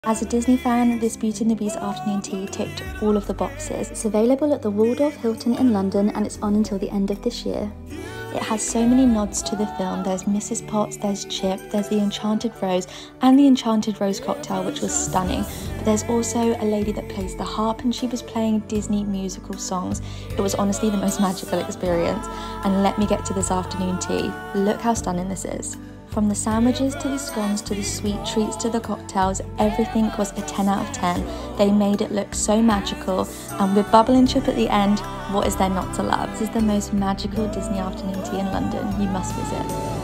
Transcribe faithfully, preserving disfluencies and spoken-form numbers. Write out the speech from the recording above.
As a Disney fan, this Beauty and the Beast afternoon tea ticked all of the boxes. It's available at the Waldorf Hilton in London and it's on until the end of this year. It has so many nods to the film. There's Missus Potts, there's Chip, there's the Enchanted Rose and the Enchanted Rose cocktail, which was stunning. But there's also a lady that plays the harp and she was playing Disney musical songs. It was honestly the most magical experience. And let me get to this afternoon tea. Look how stunning this is. From the sandwiches to the scones to the sweet treats to the cocktails, everything was a ten out of ten. They made it look so magical, and with bubble and chip at the end, what is there not to love? This is the most magical Disney afternoon tea in London. You must visit.